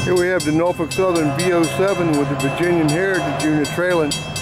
Here we have the Norfolk Southern V07 with the Virginian Heritage unit trailing.